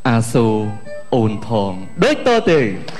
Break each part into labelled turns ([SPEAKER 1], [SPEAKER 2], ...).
[SPEAKER 1] អាសូរអូនផងដូចតទៅ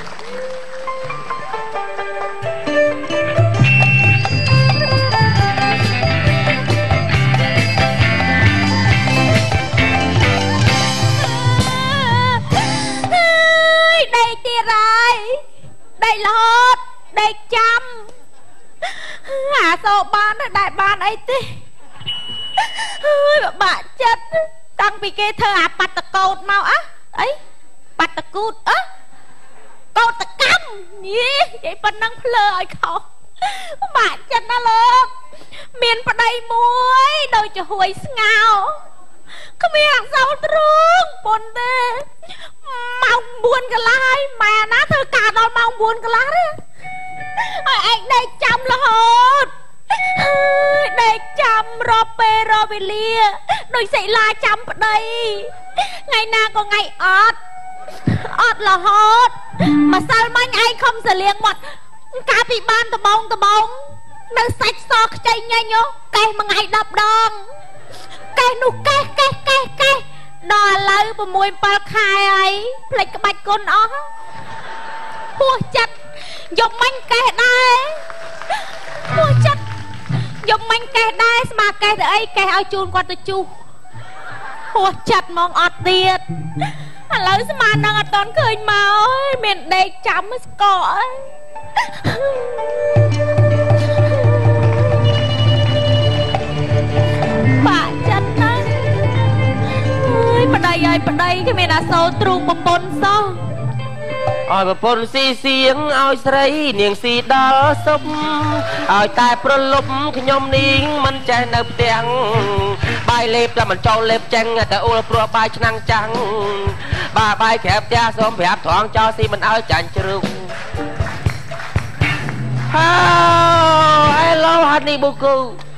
[SPEAKER 2] ដេកទៀតហើយដេករហូតដេកចាំអាសូរបានតែបានអីទេអើយបាក់ចិត្តតាំងពីគេធ្វើអាបាត់តកោតមកអីបាត់តកូតកោតតកម្មយីនិយាយប៉ុណ្ណឹងភ្លើឲ្យខុសបាក់ចិត្តណាលោកមានប្តីមួយដូចជាហួយស្ងោគ្មានអក្សរទ្រូងប៉ុនទេម៉ោង9កន្លះហើយម៉ែណាធ្វើការដល់ម៉ោង9កន្លះទេឲ្យឯងដេកចាំរហូតដេកចាំរកពេលរកវេលាដូចសិលាចាំប្តីថ្ងៃណាក៏ថ្ងៃអត់រហូតម្សិលមិញឯងខំសលៀងមាត់កាលពីបានត្បូងនៅសាច់សខ្ចីញញកេះមួយថ្ងៃ10ដងកេះនោះកេះដល់ឥឡូវ6 7ខែហើយផ្លេចក្បាច់គុណអស់ហួសចិត្តយកមិញកេះដែរហួសចិត្តយកមិញកេះដែរស្មាកេះទៅអីកេះឲ្យជូនគាត់ទៅជុះហួសចិត្តហ្មងអត់ទៀតឥឡូវស្មាននឹងអត់តន់ឃើញមកអើយមានដេកចាំស្កកអើយបាក់ចិត្តណាស់អើយប្តីហើយប្តីគ្មានអាសូរទ្រូងប្រពន្ធសោះ
[SPEAKER 3] ឲ្យប្រពន្ធស៊ីសៀងឲ្យស្រីនាងស៊ីដល់សុបឲ្យតែប្រលប់ខ្ញុំនាងមិនចេះនៅផ្ទាំងបាយលេបតែមិនចូលលេបចេញតែអ៊ូលព្រោះបាយឆ្នាំងចាំងបាយក្រាបផ្ទះសូមប្រាប់ត្រង់ចោលស៊ីមិនឲ្យចាញ់ជ្រូកHello honey buku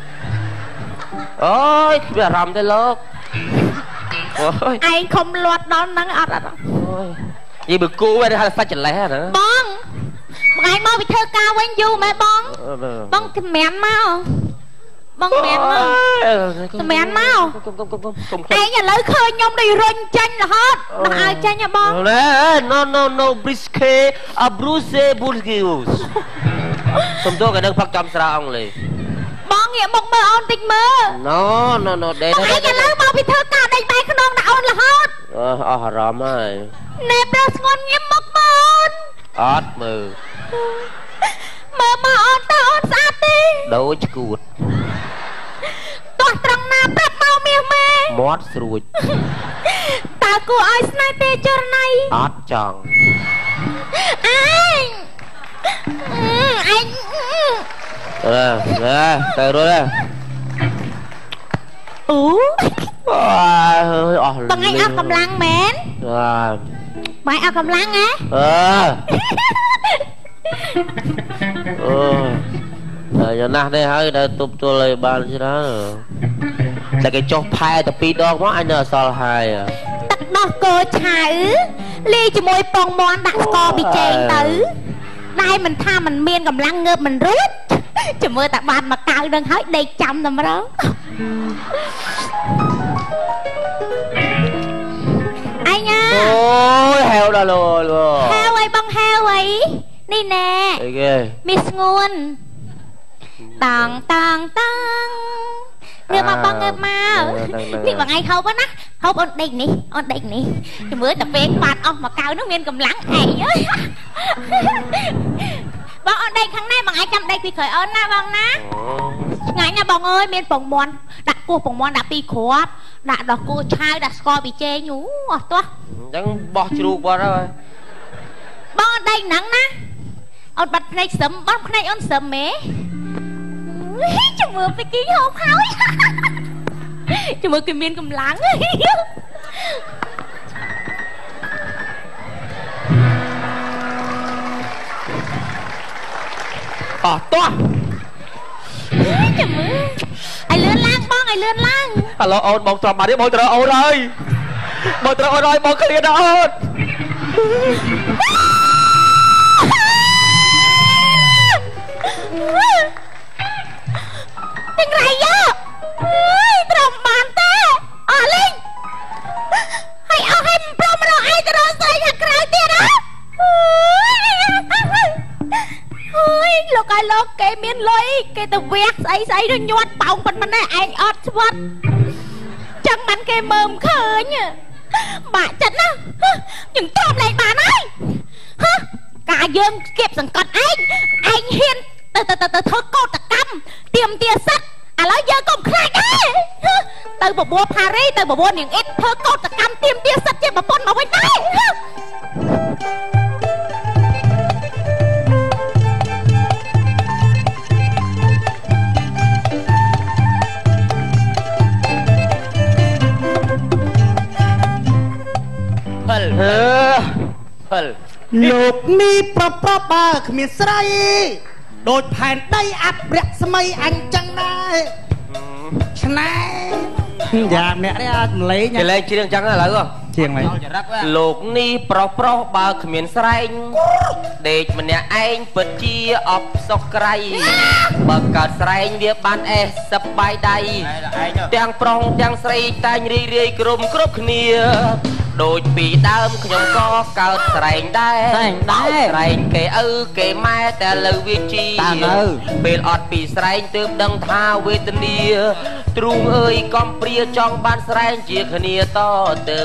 [SPEAKER 3] អូយគ្មានអារម្មណ៍ទេលោកអូយ
[SPEAKER 2] ឯងខំលាត់ដល់ហ្នឹងអត់អូ
[SPEAKER 3] យយីបុគូឯងហៅសាច់ច្រឡេះហ្នឹង
[SPEAKER 2] បងថ្ងៃមកពីធ្វើការវិញយូរមែនបងជំរានមកបងជំរានមកឯងឥឡូវឃើញខ្ញុំដូចរុញចាញ់រហូតដល់ឲ្យចាញ់ហ៎បង
[SPEAKER 3] No brisque a bruce burgius សុំទោសកណ្ដឹងផឹកចំស្រាអង់គ្លេស
[SPEAKER 2] បងងាកមកមើលអូនតិចមើល
[SPEAKER 3] No ដេក
[SPEAKER 2] ឥឡូវមកពីធ្វើការដេកបែកខ្នងដាក់អូនរហូត
[SPEAKER 3] អស់អារម្មណ៍ហើយ
[SPEAKER 2] ណែប្រុសស្ងួនងាកមកអូន
[SPEAKER 3] អត់មើល
[SPEAKER 2] មកអូនតើអូនស្អាតទេ
[SPEAKER 3] ដូចឈួត
[SPEAKER 2] ទាស់ត្រង់ណាប្រាប់មកមាសម៉ែ
[SPEAKER 3] មាត់ស្រួច
[SPEAKER 2] តើគួរឲ្យស្នេហ៍ទេចរណៃ
[SPEAKER 3] អត់ចង់
[SPEAKER 2] ឯង
[SPEAKER 3] ទៅរួច
[SPEAKER 2] អូ
[SPEAKER 3] អស់
[SPEAKER 2] បងឯងអត់កម្លាំងមែនបងអត់កម្លាំងហ៎
[SPEAKER 3] តែយ៉ាងណាស់ទេហើយដែលទប់ទល់ឲ្យបានច្រើនតែគេចុះផែតែ2ដងមកអញនៅអសល់ហើយ
[SPEAKER 2] ទឹកដោះគោឆៅលាយជាមួយពងមាន់ដាក់ស្ករប៊ីចេងទៅតែមិនថាมันមានកម្លាំងងើបមិនរួចចាំមើលតែបានមកកៅនឹងហើយដេកចាំតែម្ដងអញ
[SPEAKER 3] អូយហៅដល់លោក
[SPEAKER 2] ហៅអីបងហៅអីនេះណែ
[SPEAKER 3] អីគេ
[SPEAKER 2] មានស្ងួនតាំងងើបមកបងងើបមកនេះបងឯងហូបណាហូបអូនដេកនេះចាំមើលតែពេលបាត់អស់មកកៅនោះមានកម្លាំងឯងអើយបងអូនដេកខាងនេះបងឯងចាំដេកពីក្រោយអូនណាបងណាឆ្ងាញ់ណាបងអើយមានពងមាន់ដាក់គោះពងមាន់ដាក់2គ្រាប់ដាក់ដោះគោឆៅដាក់ស្ករប៊ីចេងអស់ទាស់
[SPEAKER 3] អញ្ចឹងបោះជ្រូកបាត់ហើយ
[SPEAKER 2] បងអូនដេកហ្នឹងណាអូនបាត់ភ្នែកសឹមបងភ្នែកអូនសឹមហ៎ចាំមើលពីគីហូបហើយចាំមើលគេមានកម្លាំង
[SPEAKER 3] អស់ទាស់
[SPEAKER 2] ចាំមើលឲ្យលឿនឡើងបងឲ្យលឿនឡើង
[SPEAKER 3] ឥឡូវអូនបងត្រប់មកនេះបងត្រូវអូនហើយបងឃ្លានដល់អូន
[SPEAKER 2] ទាំងរៃយោត្រឹមបានទេអស់លេងហើយអស់ឲ្យមិនព្រមរកក៏រកស្រីខាងក្រៅទៀតហ៎អើយលោកឲ្យលោកគេមានលុយគេទៅវះស្អីស្អីទៅញាត់ប៉ោងប៉ុណ្ណេះឯងអត់ស្វាត់ចឹងមិនគេមើមឃើញបាក់ចិត្តណាយើងទ្រាំលែងបានហើយហ៎ការយើងគៀបសង្កត់ឯងហ៊ានទៅធ្វើកោតកម្មទៀមទាសិទ្ធឥឡូវយើងក៏ខ្លាចដែរទៅបបួលផារីទៅបបួលនាងអ៊ីតធ្វើកោតកម្មទៀមទាសិទ្ធជាប្រពន្ធមកវិញដែរ
[SPEAKER 3] ផល
[SPEAKER 4] លោកនេះប្របើគ្មានស្រីដូចផែនដីអាប់រស្មីអញចឹងដែរឆ្នៃយ៉ាម្នាក់នេះអាចម្លេង
[SPEAKER 3] គេលេងច្រៀងចឹងឥឡូវ
[SPEAKER 4] ជាងហ្នឹង
[SPEAKER 3] លោកនេះប្រុសបើគ្មានស្រែងដេកម្នាក់ឯងពិតជាអបសុខក្រៃបើកើតស្រែងវាបានអេសសប្បាយដៃទាំងប្រុសទាំងស្រីតែងរីរាយគ្រប់គ្នាដូចពីដើមខ្ញុំក៏កើតស្រែងដែរស្រែងគេឪគេម៉ែតែលើវាជីពេលអត់ពីស្រែងទើបដឹងថាវេទនាទ្រូងអើយកំព្រាចង់បានស្រែងជាគ្នាតទៅ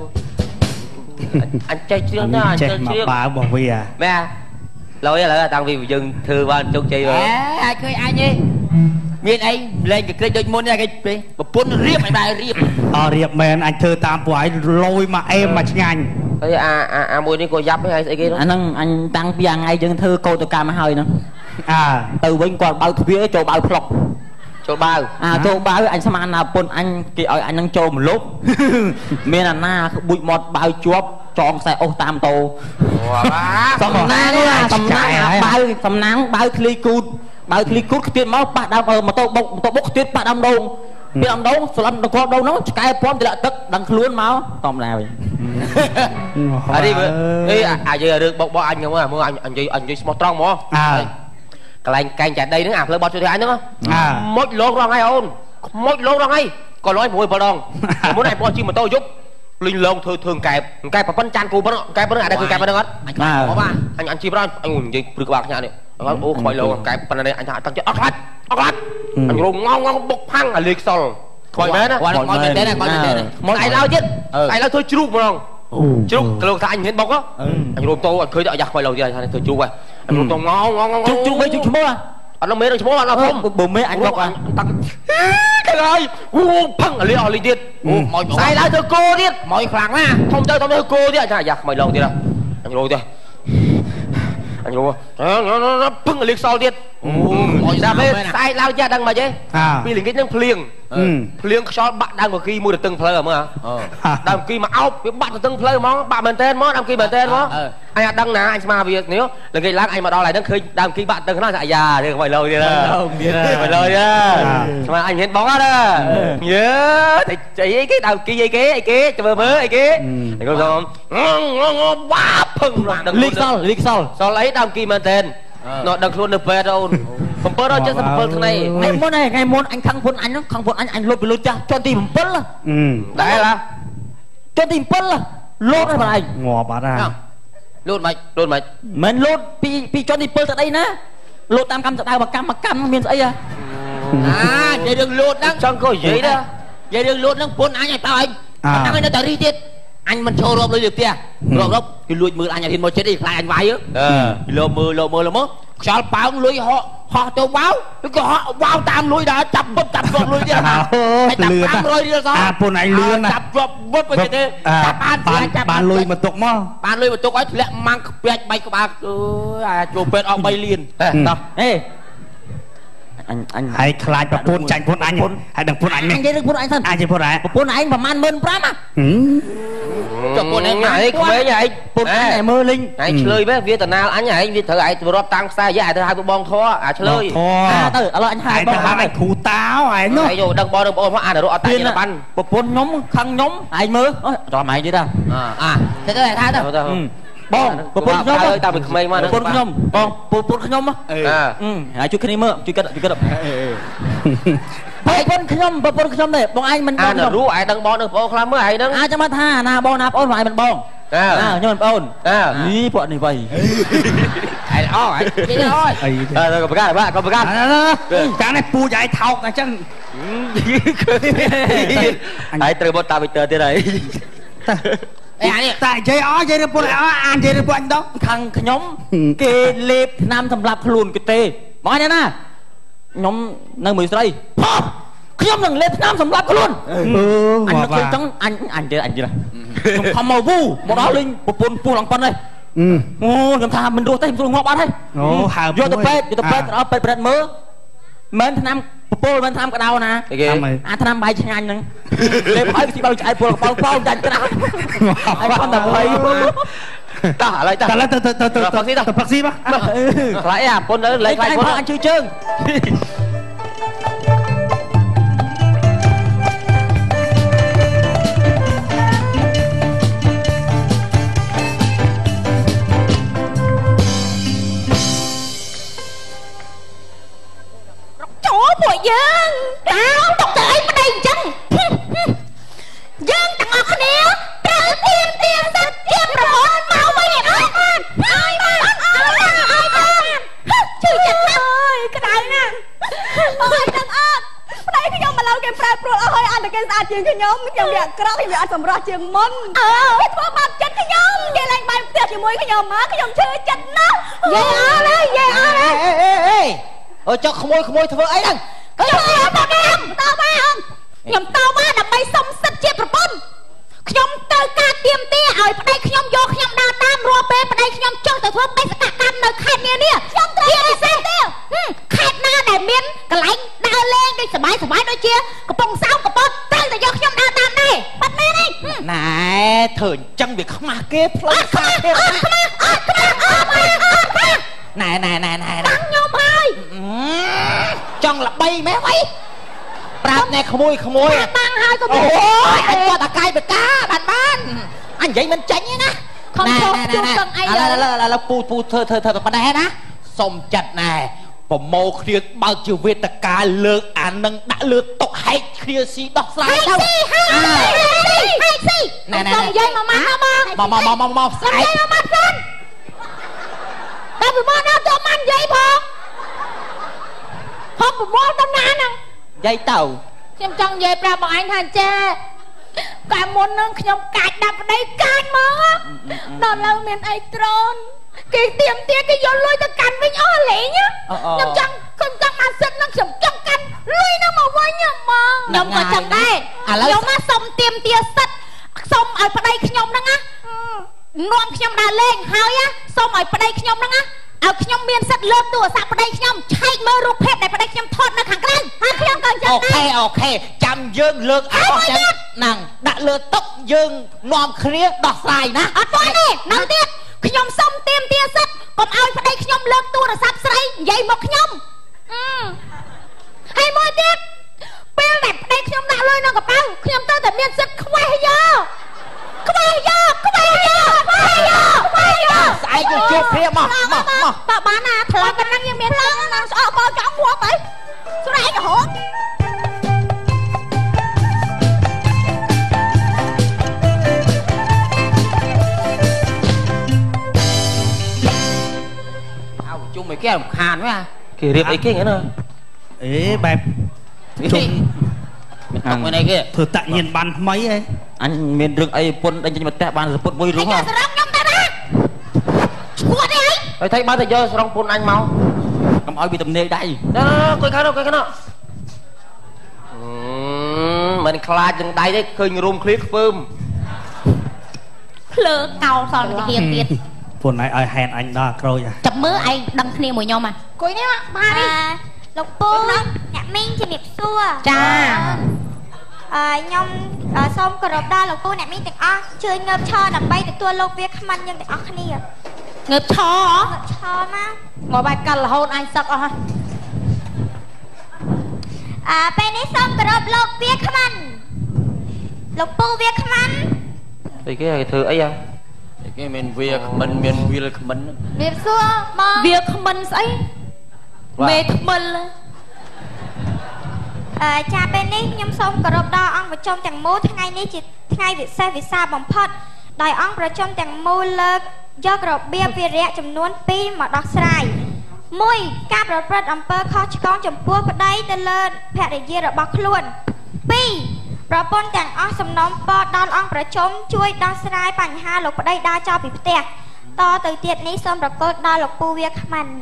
[SPEAKER 3] អញចេះជ្រៀងណាអញចេះជ្រៀង
[SPEAKER 4] បើរបស់វា
[SPEAKER 3] មែនឡើយឥឡូវតាំងពីយើងធ្វើបានជោគជ័យហើយ
[SPEAKER 5] អាចឃើញអញទេមានអីលេងកក្រិចដូចមុននេះគេប្រពន្ធរៀបមិនដែររៀប
[SPEAKER 4] រៀបមែនអញធ្វើតាមពួកឯងលយមកអេមមកឆ្ងាញ់
[SPEAKER 3] ហើយអាមួយនេះក៏យ៉ាប់ហើយស្អីគេ
[SPEAKER 5] អាហ្នឹងអញតាំងពីថ្ងៃយើងធ្វើកោតកម្មហើយហ្នឹងទៅវិញគាត់បើកទ្វារចូលបើកផ្លុក
[SPEAKER 3] ចូលបើ
[SPEAKER 5] ចូលបើអញស្មានណាប្រពន្ធអញគេឲ្យអញហ្នឹងចូលមលុបមានអាណាប៊ូចមាត់បើជាប់ចងខ្សែអូសតាមតោសំណាងបើឃ្លីគូតខ្ទាតមកប៉ះដើមម៉ូតូបុកខ្ទាតប៉ះដើមដងពីដើមដងស្លាប់ដល់គ្រាប់ដងហ្នឹងឆ្កែព្រមទម្លាក់ទឹកដឹងខ្លួនមកតំឡាវិញ
[SPEAKER 3] អានេះអេអាយរឿងបុកអញហ្នឹងមើលអញនិយាយស្មោះត្រង់ហ្មងកន្លែងកែងចាដីហ្នឹងអាផ្លូវបត់ជួយទៅអញហ្នឹងមុចលងរងហើយអូនមុចលងរងហើយក៏លយ6 7ដងមុនឯងបងជិះម៉ូតូយប់លីងលងធ្វើកែបប្រពន្ធចាន់គូប៉ុណ្ណឹងកែបប៉ុណ្ណឹងអាចធ្វើកែបប៉ុណ្ណឹងអត់អញជិះប្រអញនិយាយព្រឹកក្បាលខ្ញាក់នេះអូខ្វៃលងកែបប៉ុណ្ណឹងអញថាតាំងចិត្តអត់ខ្លាចអញរងងងបុកផាំងអាលេខខ្សលខ្វៃមែនណា
[SPEAKER 5] គាត់មកមែនទេមកឯ
[SPEAKER 3] ឡើយទៀតឯឡើយធ្វើជ្រូកហ្មងជ្រូកទៅលោកថាអញហ៊ានបុកអញរងតោអញឃើញតែអាយ៉ាខ្វៃឡូវទៀតអញថាធ្វើជ្រូកហ៎អញរងតោង
[SPEAKER 5] ជ្រូកមិនជ្រូកឈ្មោះ
[SPEAKER 3] អត់មេនឹងឈ្មោះអត់ធំ
[SPEAKER 5] បើមេអញបុកអញ
[SPEAKER 3] តាំងគេហើយផឹងអាលីអស់លីទៀតមកស្អែកឡើងធ្វើគោទៀត
[SPEAKER 5] មកខ្លាំងណា
[SPEAKER 3] ធំទៅធ្វើគោទៀតអាយ៉ាខ្វៃឡូវទៀតអញរងទេអញរងពឹងអាលីខ្សលទៀតមកដល់ពេលស្អែកឡើងយ៉ាដឹងមកទេពីល្ងាចហ្នឹងភ្លៀងខ្យល់បាក់ដើមគីមួយទៅទឹងផ្លូវមើលដើមគីមកអោបវាបាក់ទៅទឹងផ្លូវហ្មងបាក់មែនតើហ្មងដើមគីមែនតើហ្មងអញអត់ដឹងណាអញស្មាវានេះល្ងាចឡើងអញមកដល់ហើយហ្នឹងឃើញដើមគីបាក់ទឹងហ្នឹងអាយ៉ារឿងខ្វៃឡូវទៀតខ្វៃឡូវទៀតស្មាអញហ៊ានបងអត់យើតែអីគេដើមគីអីគេធ្វើមើលអីគេខ្ញុំសុំវ៉ាភឹង
[SPEAKER 5] លីកស
[SPEAKER 3] លអីដើមគីមែនតើនោះដឹងខ្លួននៅពេទ្យអូន777ថ្ងៃ
[SPEAKER 5] ថ្ងៃមុនអញខឹងពុនអញខឹងពុនអញលុតពីលុតចាស់ជាន់ទី7
[SPEAKER 3] ដែរឡា
[SPEAKER 5] ជាន់ទី7លូតហើយបងឯង
[SPEAKER 4] ងាប់អត់ហ่า
[SPEAKER 3] លូតមិន
[SPEAKER 5] មិនលូតពីជាន់ទី7ទៅអីណាលូតតាមកម្មដៅកម្មមានស្អីហ៎
[SPEAKER 3] និយាយរឿងលូតហ្នឹងចង់ក៏និយាយដែរ
[SPEAKER 5] និយាយរឿងលូតហ្នឹងពុនអញឲ្យតើអញហ្នឹងនៅតែរីទៀតអញមិនចូលរាប់លុយលើផ្ទះរាប់គេលួចមើលអញឲ្យហ៊ានមកចិត្តអីខ្លាចអញវាយលើមើលខ្យល់ប៉ោងលុយហោះទៅវ៉ាវក៏ហោះវ៉ាវតាមលុយដែរចាប់វឹបចាប់ជាប់លុយទៀត
[SPEAKER 4] ហើយចាប់500រៀលសោះពុនឯងលឿនណា
[SPEAKER 5] ចាប់ជាប់វឹបទៅទេ
[SPEAKER 4] ចាប់បានលុយមកទុកមក
[SPEAKER 5] បានលុយមកទុកឲ្យធ្លាក់ម៉ាំងខ្ពាច់បែកក្បាលអើយអាចូលពេទ្យអស់3លានតោះហេ
[SPEAKER 4] អញហើយខ្លាចប្រពន្ធចាញ់ពុនអញហើយដឹងពុនអញ
[SPEAKER 5] នេះអញនិយាយរឿងពុនអញសិន
[SPEAKER 4] អញនិយាយពុនអញ
[SPEAKER 5] ប្រពន្ធឯងប្រហែល15000
[SPEAKER 3] ចុះពុនឯងក្មេងឯង
[SPEAKER 5] ពុនឯងមើលលេង
[SPEAKER 3] ឯងឆ្លើយវាតាណាលអញឯងវាត្រូវឯងទៅរាប់តាំងខ្សែយ៉ាឯងទៅហៅបងធေါ်អាឆ្លើយ
[SPEAKER 5] ទៅឥឡូវអញហៅ
[SPEAKER 4] បងហៅឯងគ្រូតាឯងនោះ
[SPEAKER 3] ឯងយកដឹងបងមកអានរត់អត់តែបាន
[SPEAKER 5] ប្រពន្ធខ្ញុំខឹងខ្ញុំឯងមើលចាំឯងទៀតទៅទៅហៅទៅបងប្រពន្ធខ្ញុំ
[SPEAKER 3] តាំងពីក្មេងមក
[SPEAKER 5] ប្រពន្ធខ្ញុំបងប្រពន្ធខ្ញុំហើយជួយគ្នាមើលជួយគិតប្រពន្ធខ្ញុំទេបងឯងមិនបង
[SPEAKER 3] ខ្ញុំរੂឯងដឹងបងនឹងបងខ្លះមើលឯងហ្នឹង
[SPEAKER 5] ចាំថាណាបងណាប្អូនឯងមិនបងខ្ញុំបងប្អូននេះពួកនេះវៃអីអូយអីក៏ប្រកាសបាទក៏ប្រកាស
[SPEAKER 4] ចានេះពូចឯងថោកអញ្ចឹង
[SPEAKER 5] ហើយត្រូវបត់តាមវីទ័រទៀតហើយ
[SPEAKER 4] អីតែនិយាយនិយាយពួកអាននិយាយពួកអញដល់
[SPEAKER 5] ខាងខ្ញុំគេលេបថ្នាំសម្រាប់ខ្លួនគេទេមកនេះណាខ្ញុំនៅមួយស្រីខ្ញុំនឹងលេបថ្នាំសម្រាប់ខ្លួនអញនឹកឃើញចឹងអញទៅខ្ញុំខំមកវូមកដល់លេងប្រពន្ធពូឡើងប៉ុណ្ណេះអូខ្ញុំថាមិនរស់ទេខ្ញុំងាប់អត់ហើយ
[SPEAKER 4] អូហើប
[SPEAKER 5] យកទៅពេទ្យដល់ពេទ្យប្រឌិតមើលមិនថ្នាំពពុលមិនថ្នាំក្តៅណាអាថ្នាំបាយឆ្ងាញ់ហ្នឹងលេបឲ្យស៊ីបើឆ្អែតពុលកប៉ោប៉ោចាញ់ក្តៅហើយគាត់តែភ័យតោះឥឡូវទៅផឹកស៊ីមកខ្លាចអាប៉ុនទៅលេងខ្លាចប៉ុនអញជឿជើង
[SPEAKER 2] ពួកយើងតុកទៅអីប្តីអញ្ចឹងយើងទាំងអស់គ្នាត្រូវទៀមទាសិទ្ធជាប្រពន្ធមកវិញអត់ឲ្យជឿចិត្តណាស់អើយក្តៅណាស់អូយទាំងអត់ប្តីខ្ញុំមកឡើងគេប្រែប្រួលអស់ហើយអត់តែគេស្អាតជាងខ្ញុំវាអាក្រក់វាអត់សម្រស់ជាងមុនគេធ្វើបាបចិត្តខ្ញុំគេឡើងបាយផ្ទះជាមួយខ្ញុំមកខ្ញុំជឿចិត្តណាស់យាយអើយ
[SPEAKER 5] អូចុះក្មួយធ្វើអីហ្នឹង
[SPEAKER 2] ខ្ញុំតបខ្ញុំតបដើម្បីសុំសិទ្ធិជាប្រពន្ធខ្ញុំទៅការទៀមទាឲ្យប្តីខ្ញុំយកខ្ញុំដើរតាមរាល់ពេលប្តីខ្ញុំចុះទៅធ្វើបេសកកម្មនៅខេត្តនានាខ្ញុំត្រូវពិសេសទេខេត្តណាដែលមានកន្លែងដើរលេងដូចសบายដូចជាកំពង់សោមកំពតត្រូវតែយកខ្ញុំដើរតាមដែរបាត់មែនទេ
[SPEAKER 5] ណែធ្វើអញ្ចឹងវាខ្មាស់គេផ្លូវសាធារណៈណែ
[SPEAKER 2] ខ្ញុំហើយ
[SPEAKER 5] ចង់ល្បីមែនអីប្រាប់ណែក្មួយ
[SPEAKER 2] តាំងហើយក៏អូ
[SPEAKER 5] យអញគាត់តែកាយបកាបានអញនិយាយមិនចាញ់ទេណា
[SPEAKER 2] ខំចូលជួបទាំងអី
[SPEAKER 5] ឥឡូវពូធ្វើប៉ុណ្ណេះណាសុំចិត្តណែប្រម៉ូគ្នាបើកជាវេទិកាលើកអានឹងដាក់លើតុហែកគ្នាស៊ីដោះស្រាយទៅ
[SPEAKER 2] ហែកស៊ីណែនិយាយមកម៉ា
[SPEAKER 5] មកស្អែក
[SPEAKER 2] មកម៉ាសិនតែប្រម៉ូដល់ទៅម៉ានិយាយផងហប់ប្រម៉ូតំណាហ្នឹង
[SPEAKER 5] និយាយទៅ
[SPEAKER 2] ខ្ញុំចង់និយាយប្រាប់បងឯងថាចាកាលមុននឹងខ្ញុំកាចដាក់ប្តីកាចមកដល់ឡើងមានអីត្រូនគេទៀមទាគេយកលុយទៅកាន់វិញអស់លេងខ្ញុំចង់បានសិទ្ធនឹងខ្ញុំចង់កាន់លុយនោះមកវិញមកខ្ញុំក៏ចង់ដែរខ្ញុំមកសុំទៀមទាសិទ្ធសុំឲ្យប្តីខ្ញុំហ្នឹងណានាំខ្ញុំដើរលេងហើយសុំឲ្យប្តីខ្ញុំហ្នឹងណាឲ្យខ្ញុំមានសិទ្ធលើកទូរស័ព្ទប្តីខ្ញុំឆែកមើលរូបភាពដែលប្តីខ្ញុំថតនៅខាងក្រៅហើយខ្ញុំក៏ចង់
[SPEAKER 5] ដែរអូខេចាំយើងលើកអស់ចឹងហ្នឹងដាក់លើតុយើងនាំគ្នាដោះស្រាយណា
[SPEAKER 2] អត់ទេនៅទៀតខ្ញុំសុំទៀមទាសិទ្ធកុំឲ្យប្តីខ្ញុំលើកទូរស័ព្ទស្រីនិយាយមកខ្ញុំហើយមួយទៀតពេលដែលប្តីខ្ញុំដាក់លុយនៅកប៉ៅខ្ញុំទៅតែមានសិទ្ធខ្វេះយកស្អែក
[SPEAKER 5] យើងជួបគ្នាមក
[SPEAKER 2] បើបានណាថ្លឹងប៉ុណ្ណឹងយើងមានឡើងណាស្អកមកចង់ងាប់អីស្រែករហូត
[SPEAKER 5] ជុំឲ្យគេរំខានហ្នឹងគេរៀបអីគេហ្នឹងណា
[SPEAKER 4] អេបែប
[SPEAKER 5] ជុំមិនអីគេ
[SPEAKER 4] ធ្វើតាក់ញៀនបានថ្មីហ៎
[SPEAKER 5] អញមានរឿងអីពុនដេញចេញមកផ្ទះបានសពុតមួយរូបហ៎
[SPEAKER 2] ស្រងខ្ញុំទៅណាឈួតអី
[SPEAKER 5] ហើយថៃបើទៅយកស្រងពុនអញមកកុំឲ្យវាទំនេរដៃគួយខាងនោះមិនខ្លាចនឹងដៃទេឃើញរួមឃ្លៀខ្ពើម
[SPEAKER 2] ភ្លើកោសល់វិធានទៀត
[SPEAKER 4] ពុនឯងឲ្យហេតុអញដល់ក្រូច
[SPEAKER 2] ចាំមើលឯងដឹងគ្នាមួយខ្ញុំគួយនេះបាននេះ
[SPEAKER 6] លោកពូអ្នកមីងជំរាបសួរ
[SPEAKER 2] ចា
[SPEAKER 6] ខ្ញុំសូមគោរពដល់លោកពូអ្នកមីងទាំងអស់ជួយងើបឈរដើម្បីទទួលលោកវាខ្មាន់យើងទាំងអស់គ្នា
[SPEAKER 2] ងើបឈរ
[SPEAKER 6] ណា
[SPEAKER 2] មកបែបកាល់រហូតអញសឹកអស់ហើយ
[SPEAKER 6] ពេលនេះសូមគោរពលោកវាខ្មាន់លោកពូវាខ្មាន់
[SPEAKER 5] អីគេធ្វើអីគេមានវាខ្មិនមានវាលខ្មិន
[SPEAKER 2] វាសួរមកវាខ្មិនស្អីមេថ្មិល
[SPEAKER 6] ចាពេលនេះខ្ញុំសូមគោរពដល់អង្គប្រជុំទាំងមូលថ្ងៃនេះជាថ្ងៃវិសេសវិសាលបំផុតដោយអង្គប្រជុំទាំងមូលលើកយករបៀបវិរៈចំនួន2មកដោះស្រាយ 1. ការប្រព្រឹត្តអំពើខុសឆ្គងចំពោះប្តីទៅលើភរិយារបស់ខ្លួន 2. ប្រពន្ធទាំងអស់សំណូមពរដល់អង្គប្រជុំជួយដោះស្រាយបញ្ហាលោកប្តីដើរចោលពីផ្ទះតទៅទៀតនេះសូមប្រកល់ដល់លោកពូវាខ្មាន់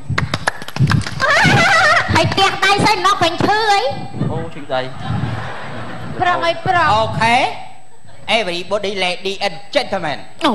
[SPEAKER 6] ហើយផ្ទះដៃស្អីមកពេញឈឺអី
[SPEAKER 3] អូឈឺដៃ
[SPEAKER 2] ប្រងអីប្រង
[SPEAKER 7] Okay everybody lady and gentlemen
[SPEAKER 2] អូ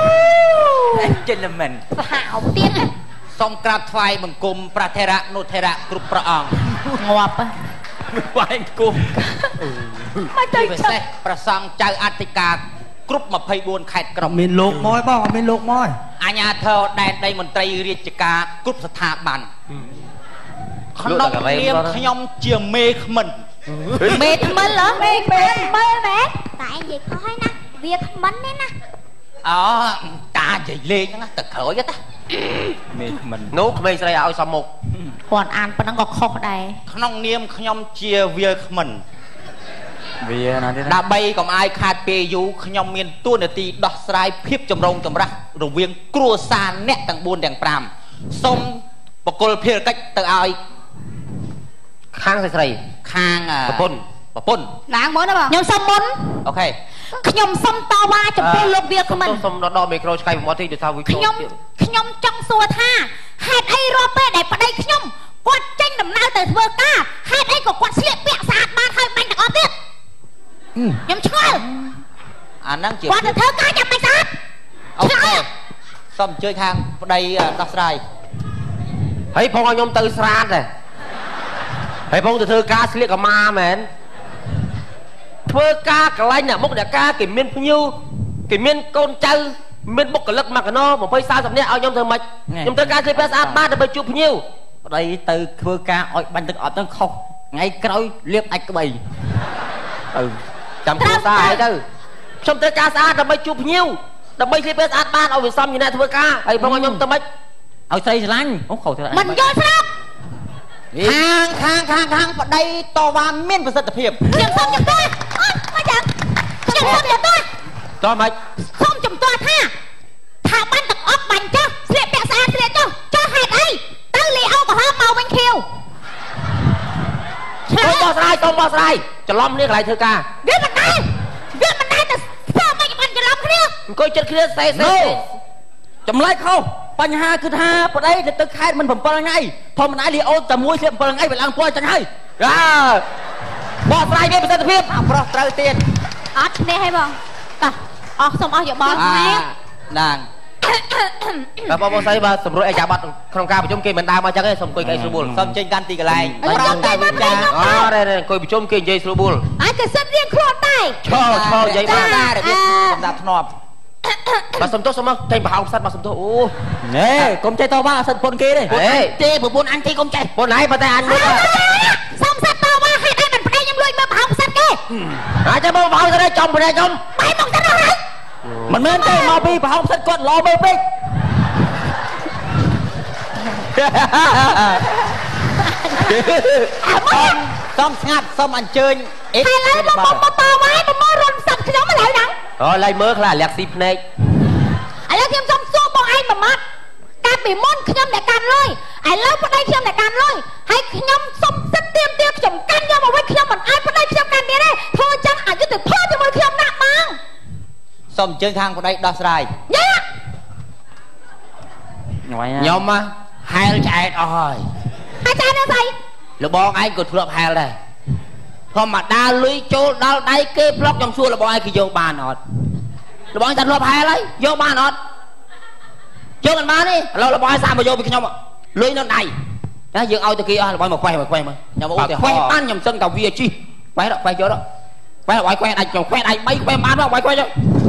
[SPEAKER 7] gentlemen
[SPEAKER 2] សហោទៀត
[SPEAKER 7] សូមក្រាបថ្វាយបង្គំព្រះថេរៈនុថេរៈគ្រប់ព្រះអង្គ
[SPEAKER 2] ងាប់
[SPEAKER 7] ថ្វាយបង្គំ
[SPEAKER 2] មកទៅ
[SPEAKER 7] ពិសេសព្រះសង្ឃចៅអធិការគ្រប់24ខេត្តក្រុង
[SPEAKER 4] មានលោកមកបងអត់មានលោកមក
[SPEAKER 7] អាជ្ញាធរដែនដីមន្ត្រីរាជការគ្រប់ស្ថាប័នក្នុងនាមខ្ញុំជាមេខ្មិន
[SPEAKER 2] មេថ្មិលហ៎មេមើលមែន
[SPEAKER 6] តែឯងនិយាយខុសហើយណាវាខ្មិនទេណា
[SPEAKER 7] អូតានិយាយលេងហ្នឹងទៅក្រោយតា
[SPEAKER 5] មេខ្មិន
[SPEAKER 3] នោះក្មេងស្រីឲ្យសំមុខ
[SPEAKER 2] គាត់អានប៉ុណ្ណឹងក៏ខុសដែរ
[SPEAKER 7] ក្នុងនាមខ្ញុំជាវាខ្មិន
[SPEAKER 5] វាណាទៀត
[SPEAKER 7] ដើម្បីកុំឲ្យខាតពេលយូរខ្ញុំមានទួនាទីដោះស្រាយភាពចម្រូងចម្រាសរវាងគ្រួសារអ្នកទាំង4ទាំង5សូមបកគលភារកិច្ចទៅឲ្យ
[SPEAKER 3] ខាងស្រី
[SPEAKER 7] ខាងប្រពន្ធ
[SPEAKER 2] ឡើងមុនណាបងខ្ញុំសុំមុន
[SPEAKER 7] អូខេ
[SPEAKER 2] ខ្ញុំសុំតវ៉ាចំពោះលោកវាគ្មិន
[SPEAKER 3] សុំដល់មីក្រូឆ្កៃប្រមត់ទីទៅថាវា
[SPEAKER 2] ខ្ញុំចង់សួរថាហេតុអីរាល់ពេលដែលប្តីខ្ញុំគាត់ចេញដំណើរទៅធ្វើការហេតុអីក៏គាត់ស្លៀកពាក់ស្អាតបានហើយបាញ់ទាំងអស់ទៀតខ្ញុំឆ្ងល់
[SPEAKER 7] អាហ្នឹងជា
[SPEAKER 2] គាត់ទៅធ្វើការចាំមិនស្អាត
[SPEAKER 7] អូខេសូមអញ្ជើញខាងប្តីដោះស្រាយ
[SPEAKER 3] ហើយផងឲ្យខ្ញុំទៅស្រាតដែរហើយផងទៅធ្វើការស្លៀកកម្មាមែនធ្វើការកន្លែងអ្នកមុខអ្នកការគេមានភ្ញៀវគេមានកូនចៅមានបុគ្គលិកមកកណោ20 30នាក់ឲ្យខ្ញុំធ្វើម៉េចខ្ញុំត្រូវការស្លៀកពាក់ស្អាតបានដើម្បីជួបភ្ញៀវ
[SPEAKER 5] ប្តីទៅធ្វើការឲ្យបាញ់ទឹកអត់ទៅខុសថ្ងៃក្រោយលាបអាចក្បីទៅ
[SPEAKER 3] ចាំគ្រួសារឲ្យទៅខ្ញុំត្រូវការស្អាតដើម្បីជួបភ្ញៀវដើម្បីស្លៀកពាក់ស្អាតបានឲ្យវាសមជាអ្នកធ្វើការហើយផងឲ្យខ្ញុំទៅម៉េច
[SPEAKER 5] ឲ្យស្រីស្រឡាញ់អូខុសទៅ
[SPEAKER 2] មិនយល់ស្រាប់
[SPEAKER 7] ខាងប្តីតវ៉ាមានប្រសិទ្ធភាព
[SPEAKER 2] ខ្ញុំសុំជំទាស់អត់មកចាំខ្ញុំសុំជំទាស់
[SPEAKER 3] តោះម៉េច
[SPEAKER 2] សុំជំទាស់ថាបាញ់ទាំងអស់បាញ់ចុះស្លៀកពាក់ស្អាតស្លៀកចុះហេតុអីទៅលីអូកំហមកវិញខៀវ
[SPEAKER 3] សូមបោះស្រាយច្រឡំនេះកន្លែងធ្វើការ
[SPEAKER 2] វាមិនដែរទៅធ្វើមិនបានច្រឡំគ្នា
[SPEAKER 3] អង្គុយចិត្តគ្នាសេ
[SPEAKER 5] ចម្លែកខុសបញ្ហាគឺថាប្តីទៅខេត្តមិន7ថ្ងៃធម្មតាលីអូតែមួយស្លៀក7ថ្ងៃវាឡើងពលចឹងហើយបោះស្រាយមានប្រសិទ្ធភាពអាប្រុសត្រូវទៀត
[SPEAKER 2] អត់ឈ្នះហើយបងតោះអស់សូមអស់យោបល់ណែ
[SPEAKER 7] ណាង
[SPEAKER 3] តែបងស្រីបើសម្រួលអេចាប័តក្នុងការប្រជុំគេមិនដើរមកចឹងទេសូមអង្គុយគេស្រួលបួល
[SPEAKER 7] សូមចេញកាន់ទីកន្លែង
[SPEAKER 3] ប្រចាំតែវិចារអង្គុយប្រជុំគេនិយាយស្រួលបួល
[SPEAKER 2] អាចទៅសិតរៀងខ្លួនតែ
[SPEAKER 3] ឈរនិយាយបាន
[SPEAKER 7] របៀបសម្ដាប់ធ្នាប់
[SPEAKER 3] បើសុំទោសសុំមកចេញប្រហោងផ្សិតមកសុំទោសអូ
[SPEAKER 5] ណែកុំចេះតវ៉ាអសិទ្ធពុនគេទេ
[SPEAKER 7] ទេប្រពន្ធអញទីកុំចេះ
[SPEAKER 3] ប៉ុណ្ណាប៉ុន្តែអញមើល
[SPEAKER 2] សុំសិតតវ៉ាហេតុអីមិនប្តីខ្ញុំលួចមើលប្រហោងផ្សិតគេ
[SPEAKER 3] អាចមកប្រហោងទៅចំប្រហែលចំ
[SPEAKER 2] បាយមកទៅហើយ
[SPEAKER 5] មិនមែនទេមកពីប្រហោងផ្សិតគាត់ល្អមើលពេក
[SPEAKER 7] សូមស្ងាត់សូមអញ្ជើញ
[SPEAKER 2] ហើយឡើយមកតវ៉ាមករត់ផ្សិតខ្ញុំឥឡូវហ្នឹង
[SPEAKER 3] អូឡៃមើលខ្លះលាក់ស៊ីភ្នែក
[SPEAKER 2] ឥឡូវខ្ញុំសុំសួរបងឯងមួយម៉ាត់កាលពីមុនខ្ញុំអ្នកកាន់លុយឥឡូវប្តីខ្ញុំអ្នកកាន់លុយហើយខ្ញុំសុំសិតទៀមខ្ញុំកាន់យកមកវិញខ្ញុំមិនឲ្យប្តីខ្ញុំកាន់ទៀតទេធ្វើចឹងអយុត្តិធម៌ជាមួយខ្ញុំណាស់បង
[SPEAKER 7] សូមអញ្ជើញខាងប្តីដោះស្រាយ
[SPEAKER 2] យ៉ា
[SPEAKER 3] ខ្ញុំហែលឆ្អែតអស់ហើយ
[SPEAKER 2] អាចារ្យនៅស្អី
[SPEAKER 3] លបងឯងក៏ធ្លាប់ហែលដែរធម្មតាលុយចូលដល់ដៃគេប្លុកខ្ញុំសួរលបងឯងគេយកបានអត់លបងតែធ្លាប់ហែលហើយយកបានអត់យកមិនបានទេឥឡូវលបងឯងសាកមកយកពីខ្ញុំលុយនៅដៃណាយើងឲ្យទៅគេអស់លបងមកខ្វេះមើលខ្ញុំឧទាហរណ៍ខ្វេះបានខ្ញុំសឹងតែវាជីខ្វេះយកខ្វេះឲ្យខ្វេះដៃខ្ញុំខ្វេះដៃ3ខ្វេះបានមកខ្វេះយក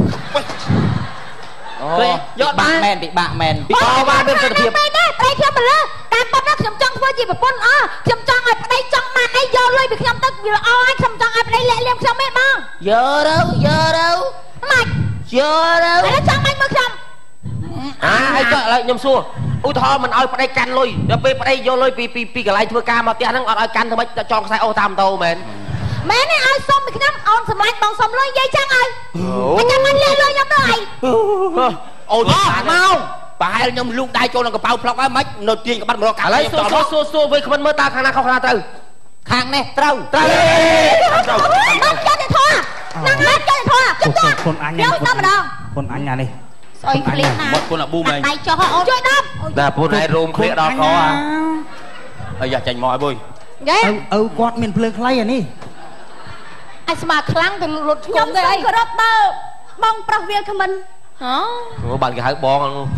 [SPEAKER 7] យកបានមែនពិបាកមែន
[SPEAKER 3] ពីតវ៉ាមានប្រសិទ្ធភាព
[SPEAKER 2] មែនទេប្តីខ្ញុំមិនលើការប៉ុណ្ណឹងខ្ញុំចង់ធ្វើជាប្រពន្ធអស់ខ្ញុំចង់ឲ្យប្តីចង់បានអីយកលុយពីខ្ញុំទៅវាល្អហើយខ្ញុំចង់ឲ្យប្តីលាក់លៀមខ្ញុំមែនបង
[SPEAKER 3] យកទៅ
[SPEAKER 2] ម៉េច
[SPEAKER 3] យកទៅ
[SPEAKER 2] ឥឡូវចង់មិនមើលខ្ញុំ
[SPEAKER 3] ហើយចុះឥឡូវខ្ញុំសួរឧទាហរណ៍មិនឲ្យប្តីកាន់លុយដល់ពេលប្តីយកលុយពីកន្លែងធ្វើការមកផ្ទះហ្នឹងអត់ឲ្យកាន់ធ្វើម៉េចចងខ្សែអស់តាមម៉ូតូមែន
[SPEAKER 2] ឥម៉ែនេះឲ្យសុំពីខ្ញុំអូនសម្លាញ់បងសុំលុយយាយចឹងហើយអញ្ចឹងមិនលះលុយខ្ញុំទៅហើយ
[SPEAKER 7] អូនមកប្រហែលខ្ញុំលូកដៃចូលក្នុងកប៉ៅផ្លុកហើយមិននៅទាញក្បាត់មករកកាឥឡូវសួរវិញគ្មិនមើលតើខាងណាខុសខាងណាត្រូវខាងនេះត្រូវមកចុះទៅធေါ်ណាស់ចុះទៅធေါ်ជិះទៅខ្លួនអញខ្ញុំទៅម្ដងខ្លួនអញនេះស្អុយឃ្លៀងណាមកខ្លួនអាប៊ូមែនដៃចុះអូនជួយដល់តែពួកឯងរោមឃ្លៀងដល់កអាយ៉ាចាញ់មកឲ្យបុយ
[SPEAKER 4] ឪគាត់មានភ្លើងខ្លីអានេះ
[SPEAKER 2] អាចស្មាខ្លាំងទៅលុតខ្ញុំទៅអីគោរពទៅបងប្រុសវាគ្មិន
[SPEAKER 3] អូបានគេហៅបង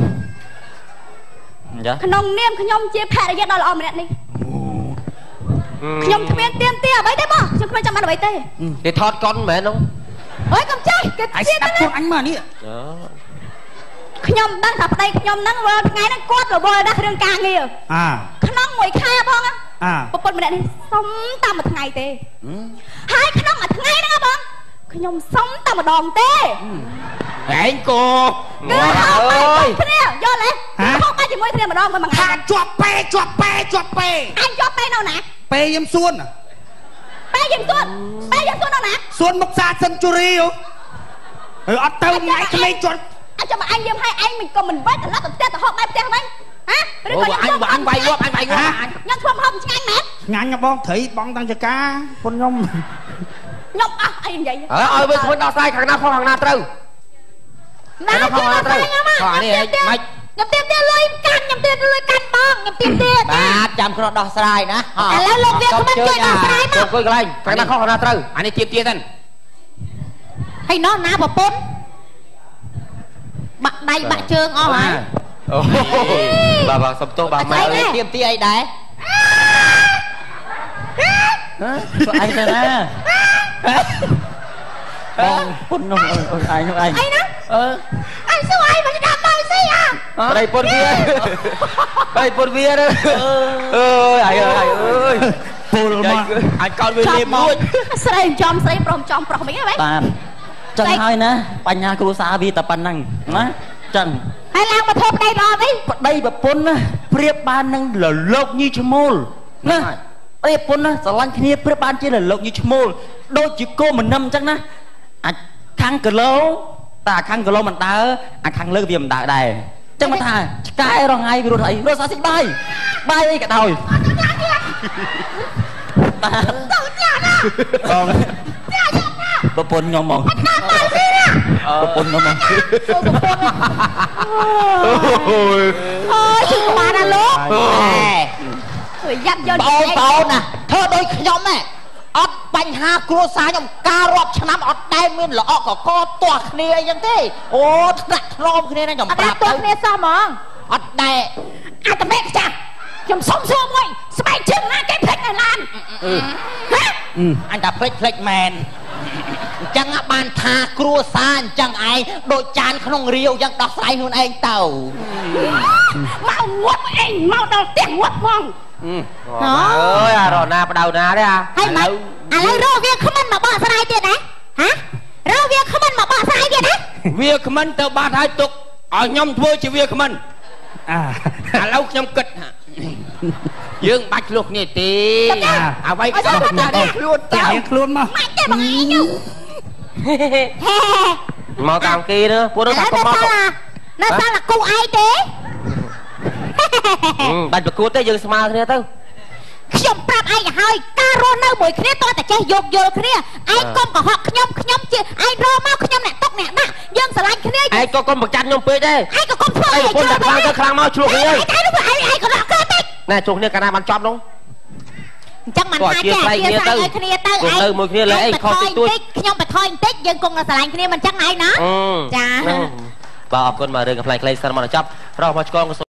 [SPEAKER 2] ចាក្នុងនាមខ្ញុំជាភរិយាដ៏ល្អម្នាក់នេះខ្ញុំគ្មានទៀមទាអ្វីទេបងខ្ញុំគ្មានចាំបានអ្វីទេ
[SPEAKER 3] គេថតកុនមែនហ្នឹង
[SPEAKER 2] អើយកុំចេះគេ
[SPEAKER 4] ស្ដាប់ខ្លួនអញមកនេះ
[SPEAKER 2] ខ្ញុំដឹងថាប្តីខ្ញុំហ្នឹងរាល់ថ្ងៃហ្នឹងគាត់រវល់ដល់គ្រឿងការងារក្នុងមួយខែបងប្រពន្ធម្នាក់នេះសុំតែមួយថ្ងៃទេហើយក្នុងមួយថ្ងៃហ្នឹងបងខ្ញុំសុំតែម្ដងទេ
[SPEAKER 3] ឯងគោ
[SPEAKER 2] គឺហៅទៅគ្នាយល់ទេហៅមកជាមួយគ្នាម្ដងមួយថ្ងៃ
[SPEAKER 4] ជាប់ពេជាប់ពេជាប់ពេ
[SPEAKER 2] អញជាប់ពេនៅណា
[SPEAKER 4] ពេខ្ញុំសួន
[SPEAKER 2] ពេខ្ញុំសួននៅណា
[SPEAKER 4] សួនមុខសាសិនជូរីអត់ទៅថ្ងៃក្មេងជន់
[SPEAKER 2] អាចចាំអញយើងឲ្យអញមិនក៏មិនបាច់ត្រឡប់ទៅផ្ទះទៅហូបបាយផ្ទះវិញហ៎
[SPEAKER 3] ឬក៏អញវាយងាប់
[SPEAKER 2] ខ្ញុំធ្វើហូបឆ្ងាញ់មែន
[SPEAKER 4] ឆ្ងាញ់បងត្រីបងតាំងចកាពុនខ្ញុំ
[SPEAKER 2] អស់អីនិយាយ
[SPEAKER 3] ឲ្យវិញខ្លួនដោះស្រាយខាងណាខុសខាងណាត្រូវ
[SPEAKER 2] ណាខុសខាងណាត្រូវ
[SPEAKER 3] នេះមិន
[SPEAKER 2] ខ្ញុំទៀមទាលុយកាន់ខ្ញុំទៀមទាលុយកាន់បងខ្ញុំទៀមទា
[SPEAKER 7] បាទចាំគ្រាន់ដោះស្រាយណា
[SPEAKER 2] ឥឡូវលោកវាមិនជួយដោះស្រាយមក
[SPEAKER 3] អង្គុយកន្លែងខាងណាខុសខាងណាត្រូវអានេះទៀមទាទៅ
[SPEAKER 2] ហើយណោះណាប្រពន្ធបាក់ដៃបាក់ជើងអស់ហើយ
[SPEAKER 3] អូបាទសុំទោសបាទម៉ែ
[SPEAKER 7] ទៀមទាអីដែរ
[SPEAKER 5] ធ្វើអីទៅណាបងពុននោះអញនោះ
[SPEAKER 2] អីណាអញសួរអីមិនដាក់បងស៊ី
[SPEAKER 3] ប្តីពុនវាប្តីពុនវាអើយអើយ
[SPEAKER 4] ពុលមក
[SPEAKER 3] អញកោតវាលៀបមួយ
[SPEAKER 2] ស្រីចំស្រីប្រុសចំប្រុសវិញហ៎
[SPEAKER 5] បាទចឹងហើយណាបញ្ញាគ្រួសារវាតែប៉ុណ្ណឹងណាចឹង
[SPEAKER 2] ហើយឡើងមកធ្វើប្តីល្អទេ
[SPEAKER 5] ប្តីប្រពន្ធណាប្រៀបបាននឹងលលោកញីឈ្មោលណាប្តីប្រពន្ធណាស្រឡាញ់គ្នាប្រៀបបានជាលលោកញីឈ្មោលដូចជាគោមនឹមចឹងណាអាខាងគីឡូតែខាងគីឡូមិនដើរអាខាងលើវាមិនដើរដែរចឹងមកថាឆ្កែរងថ្ងៃវារត់អីរត់សាស៊ីបាយអីក៏ដោយប្រពន្ធខ្ញុំមកប្រពន្ធខ្ញុំមក
[SPEAKER 2] អូយជួយបានណាលោកជួយយ៉ាប់យក
[SPEAKER 7] បងណាធ្វើដូចខ្ញុំហ៎អត់បញ្ហាគ្រួសារខ្ញុំការរាប់ឆ្នាំអត់ដែលមានល្អកកទាស់គ្នាអីចឹងទេអូថ្នាក់ថ្នមគ្នាណាខ្ញុំ
[SPEAKER 2] ប្រាប់ទៅគ្នាសោះហ្មង
[SPEAKER 7] អត់ដែល
[SPEAKER 2] អាតមេចាស់ខ្ញុំសុំសួរមួយស្បែកជើងណាគេផ្លេចនៅឡាន
[SPEAKER 7] អញថាផ្លេចមែនអញ្ចឹងបានថាគ្រួសារអញ្ចឹងឯងដូចចានក្នុងរាវយ៉ាងដោះស្រាយខ្លួនឯងទៅ
[SPEAKER 2] មកងាប់ឯងមកដល់ផ្ទះងាប់ហ្មង
[SPEAKER 3] អើយអារណាបដៅណាទេ
[SPEAKER 2] ហើយឥឡូវរកវាគ្មិនមកបកស្រាយទៀតណាហ៎រកវាគ្មិនមកបកស្រាយទៀតណា
[SPEAKER 3] វាគ្មិនទៅបាត់ហើយទុកឲ្យខ្ញុំធ្វើជាវាគ្មិនឥឡូវខ្ញុំគិតយើងបាច់ឆ្លោះគ្នាទេអ្វីក៏តែ
[SPEAKER 4] ខ្លួនតើខ្លួនមក
[SPEAKER 2] មិនទេបងឯង
[SPEAKER 3] មកតាមគេណាពួកនោះថាកុំមក
[SPEAKER 2] នៅសាលាគូឯងទេ
[SPEAKER 3] បាច់ប្រកួតទេយើងស្មើគ្នាទៅ
[SPEAKER 2] ខ្ញុំប្រាប់ឯងហើយការរស់នៅមួយគ្នាតើតែចេះយោគយល់គ្នាឯងកុំកុហកខ្ញុំជាឯងរកមកខ្ញុំអ្នកຕົកអ្នកដាក់យើងស្រឡាញ់គ្នា
[SPEAKER 3] ឯងក៏កុំប្រកាន់ខ្ញុំពេកដែរ
[SPEAKER 2] ឯងក៏កុំធ្វើ
[SPEAKER 3] អីពុនតែខ្លាំងទៅខ្លាំងមកឆ្លោះគ្នា
[SPEAKER 2] ឯងក៏រកគឺតិច
[SPEAKER 3] ណែជួគ្នាកាលណាបានចប់នោះ
[SPEAKER 2] អញ្ចឹងមិនថាចេះគ្នាទៅគ្នាទៅឯង
[SPEAKER 3] ទៅមួយគ្នាលើអីខុសតិចតួច
[SPEAKER 2] ខ្ញុំបន្ថយបន្តិចយើងគង់ស្រឡាញ់គ្នាមិនអញ្ចឹងឯងណា
[SPEAKER 3] ចាបាទអរគុណមករឿងកំ pl ខ្លីសិនមកដល់ចប់រកមកឆ្កង